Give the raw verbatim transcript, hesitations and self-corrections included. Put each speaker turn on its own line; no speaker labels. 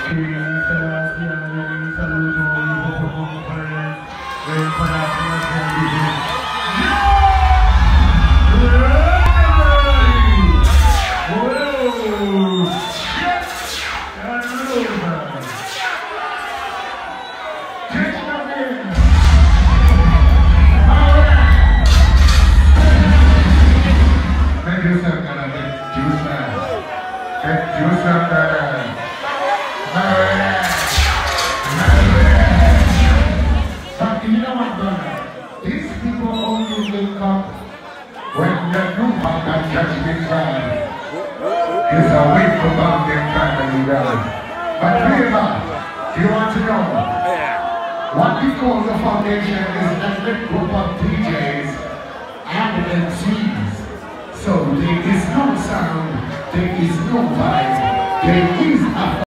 What we call the foundation is a big group of D Js and M Cs. So there is no sound, there is no vibe, there is a